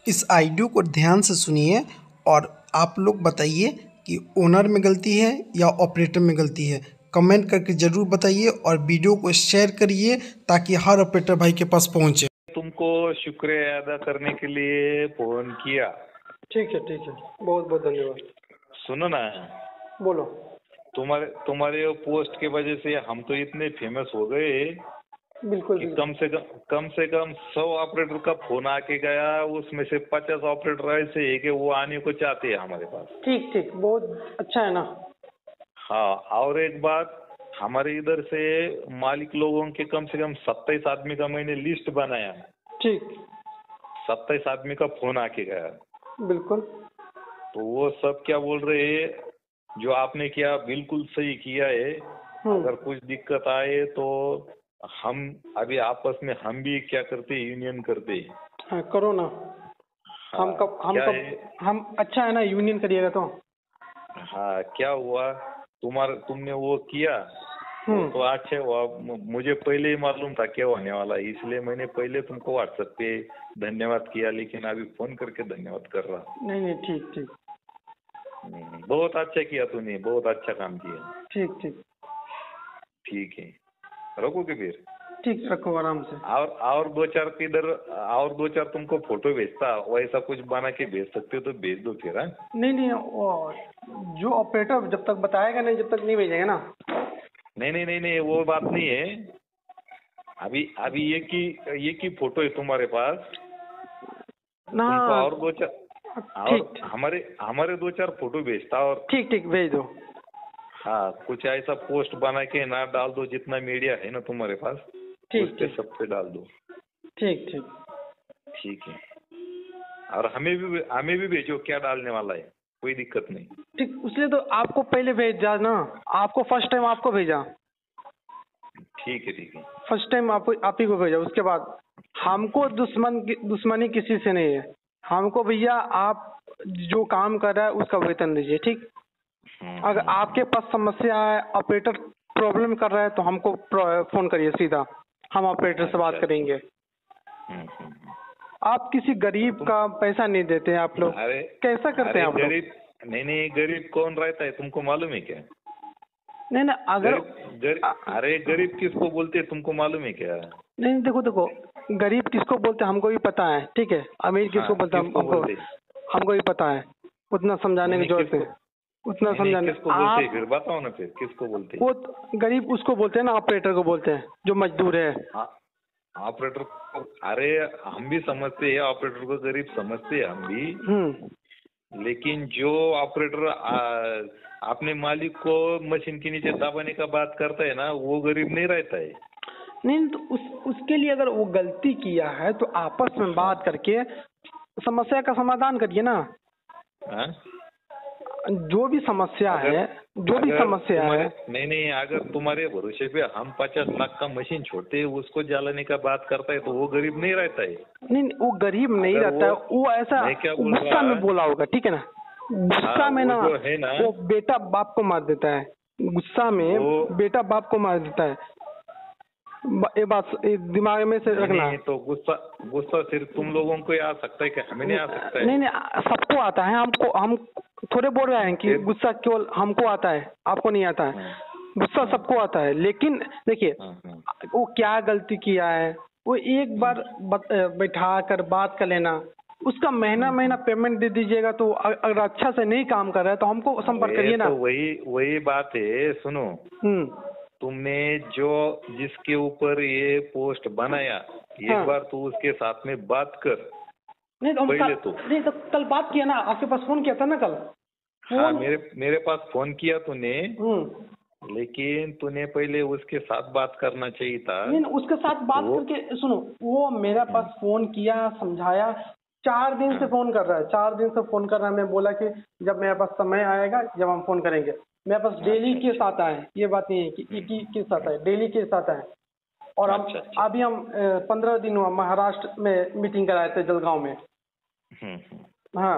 इस ऑडियो को ध्यान से सुनिए और आप लोग बताइए कि ओनर में गलती है या ऑपरेटर में गलती है। कमेंट करके ज़रूर बताइए और वीडियो को शेयर करिए ताकि हर ऑपरेटर भाई के पास पहुंचे। तुमको शुक्रिया अदा करने के लिए फोन किया। ठीक है, बहुत बहुत धन्यवाद। सुनो ना, बोलो। तुम्हारे पोस्ट के वजह से हम तो इतने फेमस हो गए बिल्कुल कि कम से कम 100 ऑपरेटर का फोन आके गया, उसमें से 50 ऑपरेटर ऐसे है कि वो आने को चाहते हैं हमारे पास। ठीक, बहुत अच्छा है ना। हाँ, और एक बात, हमारे इधर से मालिक लोगों के कम से कम 27 आदमी का मैंने लिस्ट बनाया। ठीक। 27 आदमी का फोन आके गया। बिल्कुल। तो वो सब क्या बोल रहे हैं, जो आपने किया बिल्कुल सही किया है। अगर कुछ दिक्कत आए तो हम अभी आपस में हम भी क्या करते, यूनियन करते। हाँ, करो ना। हम अच्छा है ना, यूनियन करिएगा तो। हाँ, क्या हुआ, तुमने वो किया तो अच्छा हुआ। मुझे पहले ही मालूम था क्या होने वाला, इसलिए मैंने पहले तुमको व्हाट्सएप पे धन्यवाद किया, लेकिन अभी फोन करके धन्यवाद कर रहा। नहीं, ठीक। बहुत अच्छा किया तूने, बहुत अच्छा काम किया। ठीक है, रखोगे फिर? ठीक, रखो आराम से। और दो चार तुमको फोटो भेजता, वैसा कुछ बना के भेज सकते हो तो भेज दो फिर। नहीं, जो ऑपरेटर जब तक बताएगा नहीं, जब तक नहीं भेजेगा ना। नहीं, वो बात नहीं है। अभी एक ही फोटो है तुम्हारे पास ना। और दो चार और हमारे 2-4 फोटो भेजता। और ठीक, भेज दो। हाँ, कुछ ऐसा पोस्ट बना के ना डाल दो, जितना मीडिया है ना तुम्हारे पास उस पे सब पे डाल दो। ठीक है। और हमें भी भेजो क्या डालने वाला है, कोई दिक्कत नहीं। ठीक, इसलिए तो आपको पहले भेजा ना, आपको फर्स्ट टाइम आपको भेजा। ठीक है। फर्स्ट टाइम आप ही को भेजा। उसके बाद हमको दुश्मनी किसी से नहीं है। हमको भैया आप जो काम कर रहा है उसका वेतन दीजिए। ठीक। अगर आपके पास समस्या है, ऑपरेटर प्रॉब्लम कर रहा है, तो हमको फोन करिए सीधा, हम ऑपरेटर से बात करेंगे। आप किसी गरीब का पैसा नहीं देते हैं आप लोग। कैसा करते हैं आप लोग? नहीं, गरीब कौन रहता है तुमको मालूम है क्या? नहीं, अगर अरे गरीब किसको बोलते हैं तुमको मालूम है क्या? नहीं, देखो, गरीब किसको बोलते हैं हमको भी पता है। ठीक है। अमीर किसको बोलते हैं हमको भी पता है। उतना समझाने की जरूरत है। उतना समझाने किसको बोलते हैं फिर बताओ ना, फिर किसको बोलते हैं? वो गरीब उसको बोलते हैं ना, ऑपरेटर को बोलते हैं जो मजदूर है। ऑपरेटर को, अरे हम भी समझते हैं, ऑपरेटर को गरीब समझते हैं हम भी। लेकिन जो ऑपरेटर अपने मालिक को मशीन के नीचे दबाने का बात करता है ना, वो गरीब नहीं रहता है। नहीं, तो उसके लिए अगर वो गलती किया है तो आपस में बात करके समस्या का समाधान करिए ना। जो भी समस्या है। नहीं, अगर तुम्हारे भरोसे पे हम 50 लाख का मशीन छोड़ते हैं, उसको जलाने का बात करता है, तो वो गरीब नहीं रहता है। नहीं, वो गरीब नहीं रहता है। वो ऐसा गुस्सा में बोला होगा। ठीक है ना, गुस्सा में ना वो बेटा बाप को मार देता है। गुस्सा में बेटा बाप को मार देता है। ये बात दिमाग में से रखना। नहीं, तो गुस्सा सिर्फ तुम लोगों को आ सकता है कि हमें नहीं आ सकता है? नहीं, सबको आता है। हम थोड़े बोल रहे हैं कि गुस्सा केवल हमको आता है, आपको नहीं आता है। गुस्सा सबको आता है, लेकिन देखिए वो क्या गलती किया है, वो एक बार बैठा कर बात कर लेना। उसका महीना पेमेंट दे दीजिएगा। तो अगर अच्छा से नहीं काम कर रहा है तो हमको संपर्क करिए ना। तो वही बात है। सुनो, तुमने जिसके ऊपर ये पोस्ट बनाया, एक बार तू उसके साथ में बात कर। नहीं तो कल बात किया ना, आपके पास फोन किया था ना कल। हाँ, मेरे पास फोन किया तूने, लेकिन तूने पहले उसके साथ बात करना चाहिए था। नहीं, उसके साथ बात करके सुनो, वो मेरे पास फोन किया, समझाया। 4 दिन से फोन कर रहा है। 4 दिन से फोन कर रहा है। मैं बोला कि जब मेरे पास समय आएगा, जब हम फोन करेंगे। मेरे पास डेली केस आता है। ये बात नहीं है कि एक ही केस आता है, डेली केस आता है। और अभी हम 15 दिन हुआ महाराष्ट्र में मीटिंग कराए थे, जलगांव में। हाँ,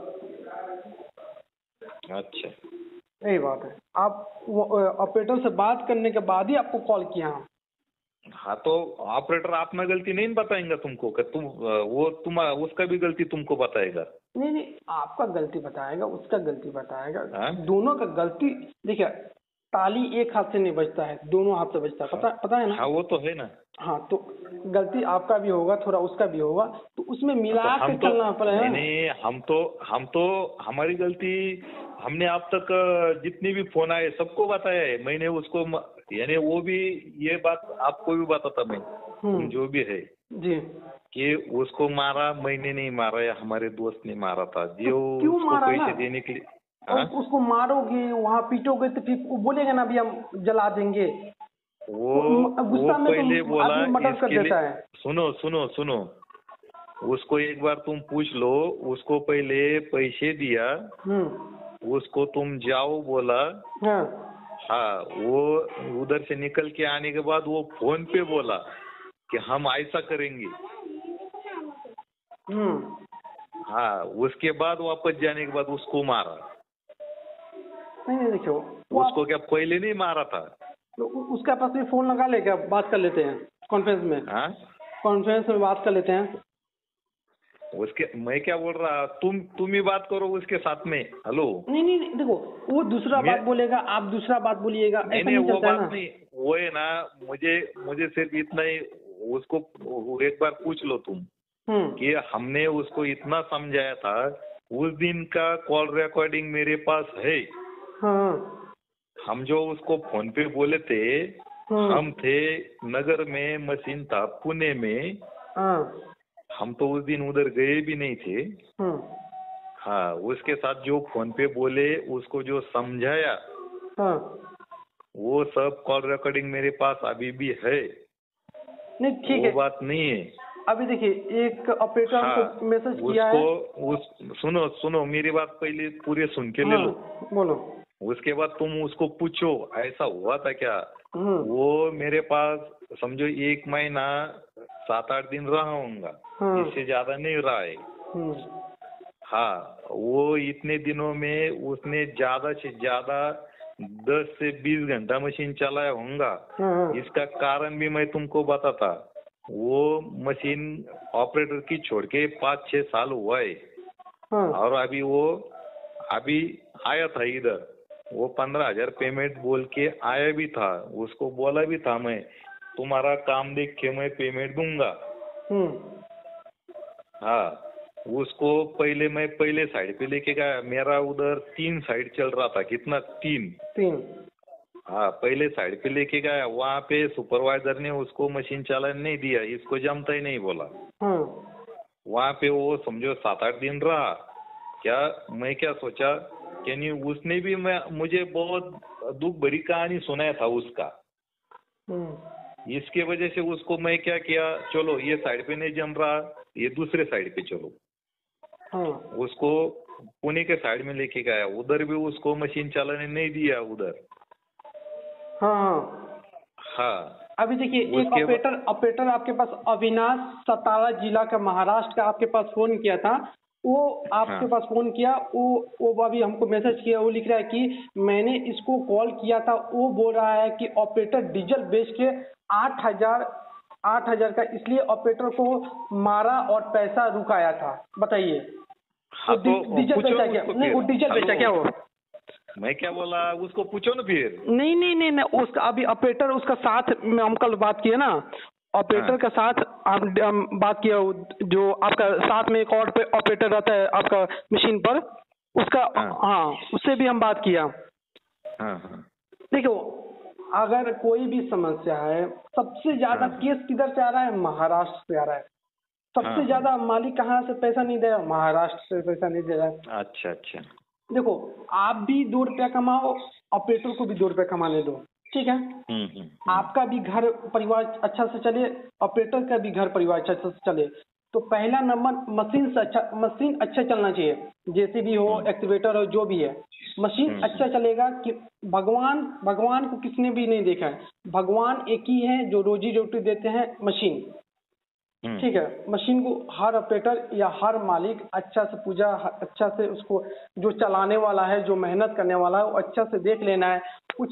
अच्छा, यही बात है। आप ऑपरेटर से बात करने के बाद ही आपको कॉल किया। हाँ तो ऑपरेटर अपना गलती नहीं बताएंगा तुमको कि तुम उसका भी गलती तुमको बताएगा। नहीं नहीं, आपका गलती बताएगा, उसका गलती बताएगा। हाँ? दोनों का गलती। देखिए, ताली एक हाथ से नहीं बजता है, दोनों हाथ से बजता है। पता है ना? हाँ वो तो है ना। हाँ, तो गलती आपका भी होगा, थोड़ा उसका भी होगा, तो उसमें मिला के चलना पड़ेगा। नहीं, हम तो हमारी गलती, हमने अब तक जितने भी फोन आए सबको बताया है। मैंने उसको यानी वो भी ये बात आपको भी बताता मैं, तुम जो भी है जी, कि उसको मारा मैंने नहीं मारा, या हमारे दोस्त ने मारा था जो तो क्यों उसको मारा पैसे ना? देने के लिए। और उसको मारोगे, वहाँ पीटोगे, तो फिर वो बोलेगा ना, अभी हम जला देंगे। गुस्सा में पहले तो बोला आदमी मर्डर कर इसके देता लिए। है। सुनो, उसको एक बार तुम पूछ लो, उसको पहले पैसे दिया, उसको तुम जाओ बोला। हाँ, वो उधर से निकल के आने के बाद वो फोन पे बोला कि हम ऐसा करेंगे। हाँ, उसके बाद वापस जाने के बाद उसको मारा। नहीं देखो, उसको क्या पहले नहीं मारा था? तो उसका पास भी फोन लगा ले, क्या बात कर लेते हैं कॉन्फ्रेंस में। हाँ, कॉन्फ्रेंस में बात कर लेते हैं। उसके मैं क्या बोल रहा, तुम ही बात करो उसके साथ में। हेलो, नहीं देखो, वो दूसरा बात बोलेगा, आप दूसरा बात बोलिएगा, ऐसा नहीं वो चलता है बात ना। नहीं, वो है ना, मुझे सिर्फ इतना ही, उसको एक बार पूछ लो तुम कि हमने उसको इतना समझाया था। उस दिन का कॉल रिकॉर्डिंग मेरे पास है। हम जो उसको फोन पे बोले थे, हम थे नगर में, मशीन था पुणे में। हम तो उस दिन उधर गए भी नहीं थे। हाँ, उसके साथ जो फोन पे बोले, उसको जो समझाया, वो सब कॉल रिकॉर्डिंग मेरे पास अभी भी है। नहीं ठीक है, वो बात नहीं है। अभी देखिए, एक ऑपरेटर हमको मैसेज किया है। सुनो मेरी बात पहले पूरे सुन के ले लो। बोलो। उसके बाद तुम उसको पूछो ऐसा हुआ था क्या। वो मेरे पास समझो 1 महीना 7-8 दिन रहा होगा, इससे ज्यादा नहीं रहा है। हाँ, वो इतने दिनों में उसने ज्यादा से ज्यादा 10 से 20 घंटा मशीन चलाया होगा। इसका कारण भी मैं तुमको बताता। वो मशीन ऑपरेटर की छोड़ के 5-6 साल हुआ है। और अभी आया था इधर, वो 15,000 पेमेंट बोल के आया भी था। उसको बोला भी था मैं, तुम्हारा काम देख के मैं पेमेंट दूंगा। हाँ, उसको मैं पहले साइड पे लेके गया। मेरा उधर 3 साइड चल रहा था। कितना? 3। हाँ, पहले साइड पे लेके गया। वहाँ पे सुपरवाइजर ने उसको मशीन चलाने नहीं दिया, इसको जमता ही नहीं बोला। वहाँ पे वो समझो 7-8 दिन रहा। मैं क्या सोचा कि नहीं, उसने भी मुझे बहुत दुख भरी कहानी सुनाया था उसका। इसके वजह से उसको मैं क्या किया, चलो ये साइड पे नहीं जम रहा, ये दूसरे साइड पे चलो। उसको पुणे के साइड में लेके गया। उधर भी उसको मशीन चलाने नहीं दिया उधर। हाँ। अभी देखिए, एक ऑपरेटर आपके पास, अविनाश, सतारा जिला का, महाराष्ट्र का, आपके पास फोन किया था। वो आपके पास फोन किया, वो अभी हमको मैसेज किया। वो लिख रहा है कि मैंने इसको कॉल किया था। वो बोल रहा है कि ऑपरेटर डीजल बेच के 8,000 का इसलिए ऑपरेटर को मारा और पैसा रुकाया था। बताइए, डीजल बेचा क्या? नहीं, वो डीजल बेचा क्या? वो मैं क्या बोला, उसको पूछो ना फिर। नहीं, उसका अभी ऑपरेटर, उसका साथ में हम कल बात किए ना, ऑपरेटर का साथ हम बात किया। जो आपका साथ में एक और ऑपरेटर रहता है आपका मशीन पर, उसका। उससे भी हम बात किया। देखो, अगर कोई भी समस्या है, सबसे ज्यादा केस किधर से आ रहा है? महाराष्ट्र से आ रहा है। सबसे ज्यादा मालिक कहाँ से पैसा नहीं दे रहा? महाराष्ट्र से पैसा नहीं दे रहा है। अच्छा। देखो, आप भी 2 रुपया कमाओ, ऑपरेटर को भी 2 रुपया कमाने दो, ठीक है? आपका भी घर परिवार अच्छा से चले, ऑपरेटर का भी घर परिवार अच्छा से चले। तो पहला नंबर मशीन अच्छा चलना चाहिए। जैसे भी हो, एक्टिवेटर हो, जो भी है, मशीन अच्छा चलेगा। कि भगवान को किसने भी नहीं देखा है। भगवान एक ही है जो रोजी रोटी देते हैं, मशीन। ठीक है, मशीन को हर ऑपरेटर या हर मालिक अच्छा से पूजा, अच्छा से उसको, जो चलाने वाला है, जो मेहनत करने वाला है, वो अच्छा से देख लेना है। कुछ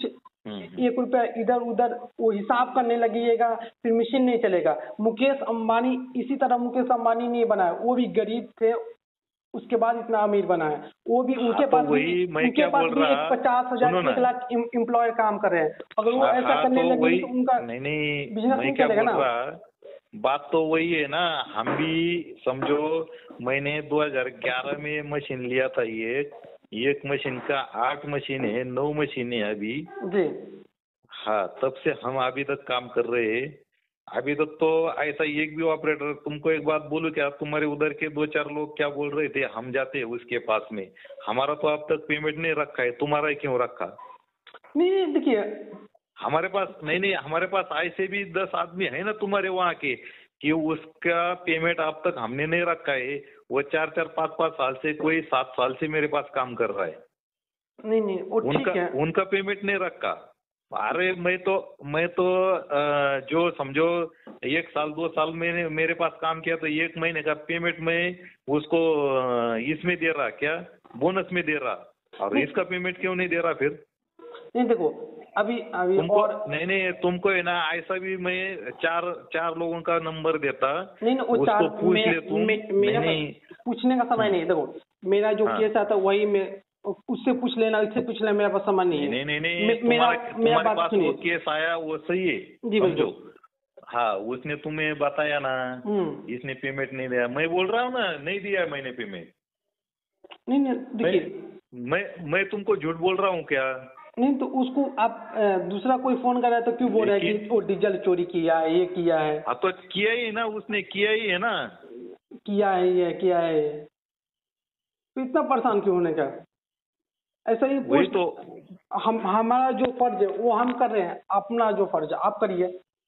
1 रुपया इधर उधर वो हिसाब करने लगेगा, फिर मशीन नहीं चलेगा। मुकेश अंबानी इसी तरह मुकेश अंबानी नहीं बनाया, वो भी गरीब थे, उसके बाद इतना अमीर बना है। वो भी उनके पास भी 50,000 1 लाख एम्प्लॉय काम कर रहे हैं। अगर वो ऐसा करने लगे तो उनका बिजनेस नहीं चलेगा ना। बात तो वही है ना। हम भी समझो, मैंने 2011 में मशीन लिया था, एक मशीन का 8 मशीन है, 9 मशीन है अभी जी। हाँ, तब से हम अभी तक काम कर रहे हैं। अभी तक तो ऐसा एक भी ऑपरेटर, तुमको एक बात बोलूं क्या, तुम्हारे उधर के 2-4 लोग क्या बोल रहे थे, हम जाते हैं उसके पास में, हमारा तो अब तक पेमेंट नहीं रखा है, तुम्हारा क्यों रखा? नहीं देखिए, हमारे पास नहीं, हमारे पास ऐसे भी 10 आदमी है ना तुम्हारे वहाँ के, कि उसका पेमेंट अब तक हमने नहीं रखा है। वो 4-4, 5-5 साल से, कोई 7 साल से मेरे पास काम कर रहा है। नहीं वो ठीक है, उनका पेमेंट नहीं रखा। अरे मैं तो जो समझो 1 साल 2 साल मैंने मेरे पास काम किया, तो 1 महीने का पेमेंट मैं उसको इसमें दे रहा, क्या बोनस में दे रहा, और इसका पेमेंट क्यों नहीं दे रहा फिर? नहीं देखो, अभी तुमको और नहीं तुमको है ना, ऐसा भी मैं 4 लोगों का नंबर देता, नहीं वो उसको 4 पूछ ले तुम। मेरा पूछने का समय नहीं। देखो मेरा जो केस आता वही मैं उससे पूछ लेना, इससे पूछ लेना, मेरा पास समय नहीं है। नहीं, तुम्हारे पास वो केस आया वो सही है, समझो। हाँ, उसने तुम्हें बताया ना, इसने पेमेंट नहीं दिया। मैं बोल रहा हूँ ना, नहीं दिया मैंने पेमेंट। नहीं देखिए, मैं तुमको झूठ बोल रहा हूँ क्या? नहीं तो उसको आप दूसरा कोई फोन कर रहा है तो क्यों बोल रहा है कि वो डीजल चोरी किया है, ये किया है? हाँ तो किया ही ना, उसने किया ही है ना, किया है ये किया है, तो इतना परेशान क्यों होने का? ऐसा ही वही तो हमारा जो फर्ज है वो हम कर रहे हैं, अपना जो फर्ज है आप करिए।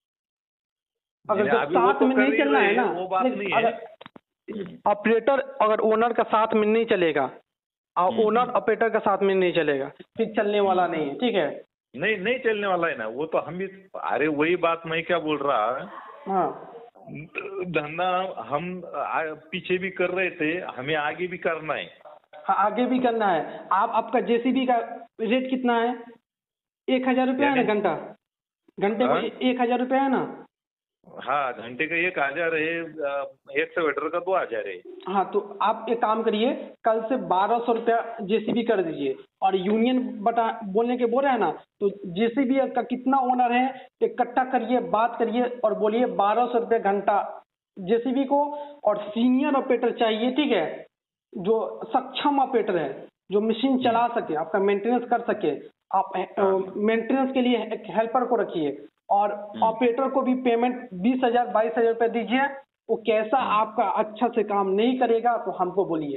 अगर जब साथ में नहीं चलना है ना, वो बात नहीं है। ऑपरेटर अगर ओनर का साथ में नहीं चलेगा और ओनर ऑपरेटर का साथ में नहीं चलेगा, फिर चलने वाला नहीं है, ठीक है? नहीं चलने वाला है ना, वो तो हम भी। अरे वही बात मैं क्या बोल रहा, हाँ, धंधा हम पीछे भी कर रहे थे, हमें आगे भी करना है। हाँ, आगे भी करना है। आपका जेसीबी का रेट कितना है? 1,000 रुपया है ना घंटे को 1,000 रुपया है ना? हाँ, घंटे का 1,000 है, एक्सकवेटर का 2,000 है। हाँ, तो आप एक काम करिए, कल से 1,200 रुपया जेसीबी कर दीजिए। और यूनियन बोलने के बोल रहे हैं ना, तो जेसीबी का कितना ओनर है इकट्ठा करिए, बात करिए और बोलिए 1,200 रुपया घंटा जेसीबी को। और सीनियर ऑपरेटर चाहिए, ठीक है, जो सक्षम ऑपरेटर है, जो मशीन चला सके, आपका मेंटेनेंस कर सके। आप मेंटेनेंस के लिए एक हेल्पर को रखिए। और ऑपरेटर को भी पेमेंट 20,000 22,000 रुपये दीजिए। वो कैसा आपका अच्छा से काम नहीं करेगा तो हमको बोलिए,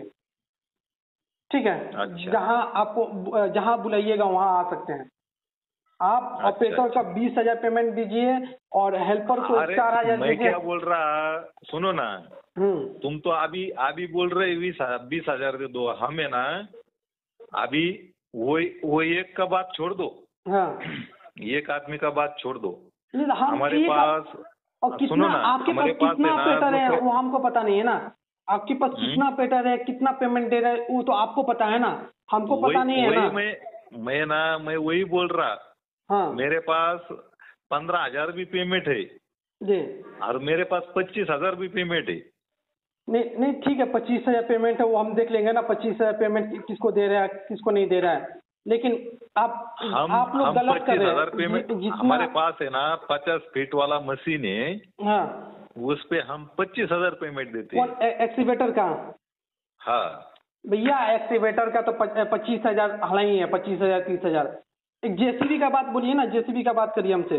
ठीक है? अच्छा। जहां बुलाइएगा वहां आ सकते हैं आप। ऑपरेटर का 20,000 पेमेंट दीजिए और हेल्पर को 4,000 मैं क्या बोल रहा, सुनो ना, तुम तो अभी बोल रहे 20,000 दे दो, हमें ना अभी वो एक का बात छोड़ दो। हाँ, एक आदमी का बात छोड़ दो, हमारे पास और कितना, आपके पास कितना ऑपरेटर है वो हमको पता नहीं है ना। आपके पास कितना ऑपरेटर है, कितना पेमेंट दे रहा है, वो तो आपको पता है ना, हमको पता नहीं है ना। मैं वही बोल रहा। हाँ, मेरे पास 15,000 भी पेमेंट है जी, और मेरे पास 25,000 भी पेमेंट है। नहीं ठीक है, 25,000 पेमेंट है वो हम देख लेंगे ना, 25,000 पेमेंट किसको दे रहा है किसको नहीं दे रहा है। लेकिन आप लोग गलत कर रहे हैं। पेमेंट हमारे पास है ना, 50 फीट वाला मशीन है, हाँ, उस पे हम 25,000 पेमेंट देते हैं। एक्सीवेटर का? हाँ भैया, एक्सीवेटर का तो 25,000 हालांकि है, 25,000 30,000। एक जेसीबी का बात बोलिए ना, जेसीबी का बात करिए हमसे।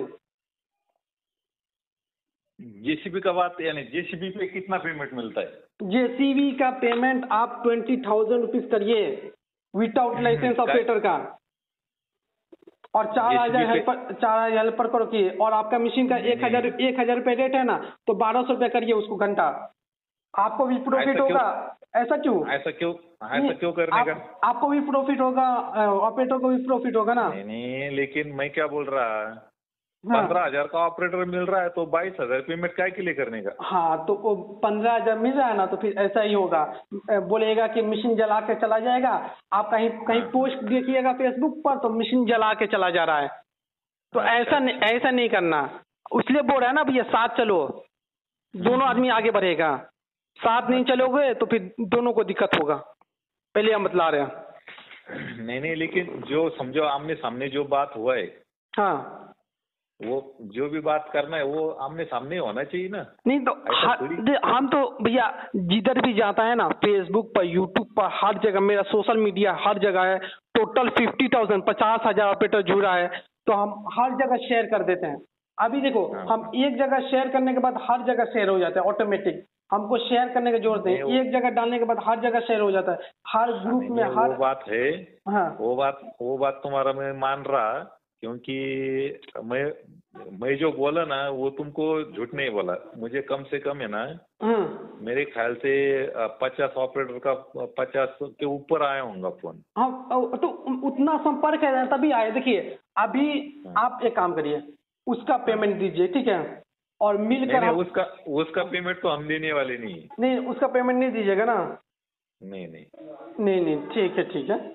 जेसीबी का बात, यानी जेसीबी पे कितना पेमेंट मिलता है? जेसीबी का पेमेंट आप 20,000 रुपीज करिए विदाउट लाइसेंस ऑपरेटर का। और 4,000 हेल्पर को रखिए। और आपका मशीन का 1,000 रुपये रेट है ना, तो 1,200 रुपये करिए उसको घंटा। आपको भी प्रॉफिट होगा। ऐसा क्यों करने का? आपको भी प्रॉफिट होगा, ऑपरेटर को भी प्रॉफिट होगा ना। नहीं, लेकिन मैं क्या बोल रहा, 15,000 का ऑपरेटर मिल रहा है तो 22,000 पेमेंट काय के लिए करने का? हाँ, तो 15,000 मिल रहा है ना, तो फिर ऐसा ही होगा। बोलेगा कि मशीन जला के चला जाएगा। आप कहीं पोस्ट देखिएगा फेसबुक पर, तो मशीन जला के चला जा रहा है। तो ऐसा नहीं करना, इसलिए बोल रहा है ना भैया, साथ चलो, दोनों आदमी आगे बढ़ेगा। साथ नहीं चलोगे तो फिर दोनों को दिक्कत होगा, पहले हम बतला रहे हैं। नहीं, लेकिन जो समझो आमने सामने जो बात हुआ है, हाँ, वो जो भी बात करना है वो आमने सामने होना चाहिए ना। नहीं तो हम तो भैया जिधर भी जाता है ना, फेसबुक पर, यूट्यूब पर, हर जगह मेरा सोशल मीडिया हर जगह है। टोटल 50,000 ऑपरेटर जुड़ा है, तो हम हर जगह शेयर कर देते हैं। अभी देखो, हम एक जगह शेयर करने के बाद हर जगह शेयर हो जाता है ऑटोमेटिक, हमको शेयर करने की जरूरत नहीं, एक जगह डालने के बाद हर जगह शेयर हो जाता है, हर ग्रुप में, हर। वो बात है। हाँ, वो बात तुम्हारा मैं मान रहा, क्योंकि मैं जो बोला ना वो तुमको झूठ नहीं बोला। मुझे कम से कम है ना, मेरे ख्याल से 50 ऑपरेटर का 50 के ऊपर आया होगा फोन। हाँ, तो उतना संपर्क है तभी आए। देखिए अभी आप एक काम करिए, उसका पेमेंट दीजिए, ठीक है, और मिलकर नहीं, उसका पेमेंट तो हम देने वाले नहीं, उसका पेमेंट नहीं दीजिएगा ना। नहीं, ठीक है।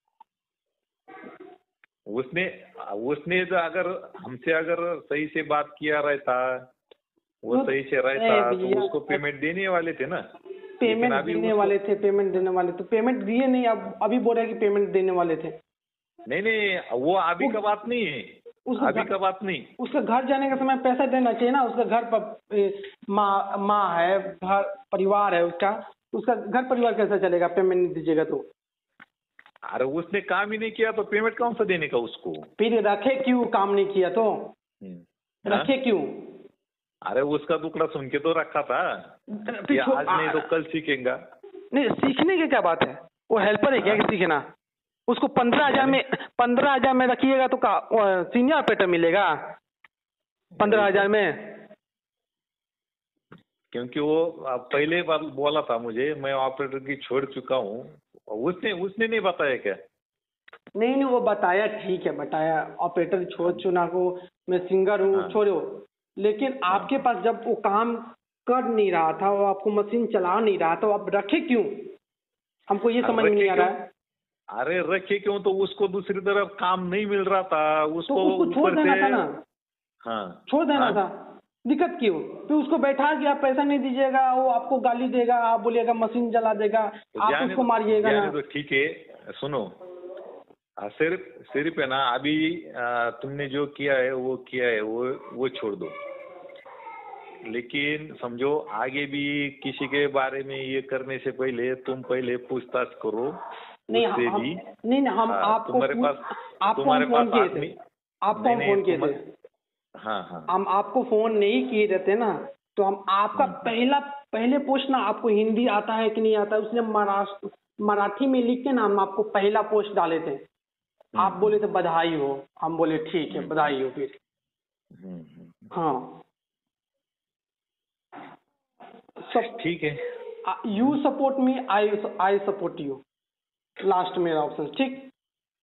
उसने तो अगर हमसे सही से बात किया रहता, वो सही से रहता तो उसको पेमेंट देने वाले थे ना। पेमेंट देने वाले थे, तो पेमेंट दिए नहीं, अब अभी बोल रहे हैं कि पेमेंट देने वाले थे। नहीं, वो अभी का बात नहीं है, अभी का बात नहीं। उसका घर जाने का समय पैसा देना चाहिए ना, उसका घर पर माँ है, घर परिवार है उसका घर परिवार कैसे चलेगा पेमेंट नहीं दीजिएगा तो? अरे उसने काम ही नहीं किया तो पेमेंट कौन सा देने का उसको? फिर रखे क्यों, काम नहीं किया तो रखे क्यों? अरे उसका दुखड़ा सुन के तो रखा था, आज नहीं तो कल सीखेगा। नहीं, सीखने की क्या बात है, वो हेल्पर है क्या कि सीखना? उसको 15,000 में रखिएगा तो सीनियर ऑपरेटर मिलेगा 15,000 में? क्योंकि वो पहले बार बोला था मुझे, मैं ऑपरेटर की छोड़ चुका हूँ। उसने नहीं बताया क्या? नहीं, वो बताया, ठीक है बताया, ऑपरेटर छोड़ चुना को, मैं सिंगर हूँ, छोड़ो। लेकिन आपके पास जब वो काम कर नहीं रहा था, वो आपको मशीन चला नहीं रहा था, आप रखे क्यों? हमको ये समझ नहीं आ रहा है। अरे रखे क्यों, तो उसको दूसरी तरफ काम नहीं मिल रहा था, उसको छोड़ देना था ना। हाँ, छोड़ देना था, दिक्कत क्यों? फिर उसको बैठा के आप पैसा नहीं दीजिएगा, वो आपको गाली देगा, आप बोलिएगा मशीन जला देगा, आप उसको मारिएगा ना। तो ठीक है, सुनो, सिर्फ है ना, अभी तुमने जो किया है वो छोड़ दो। लेकिन समझो आगे भी किसी के बारे में ये करने से पहले तुम पहले पूछताछ करो। नहीं, हम आपको फोन किए थे। हाँ, हम आपको फोन नहीं किए रहते ना, तो हम आपका पहले पूछना, आपको हिंदी आता है कि नहीं आता है, उसने मराठी में लिख के ना हम आपको पहला पोस्ट डाले थे। आप बोले थे बधाई हो, हम बोले ठीक है बधाई हो। फिर हाँ, सब ठीक है। You support me, I support you, last मेरा ऑप्शन, ठीक।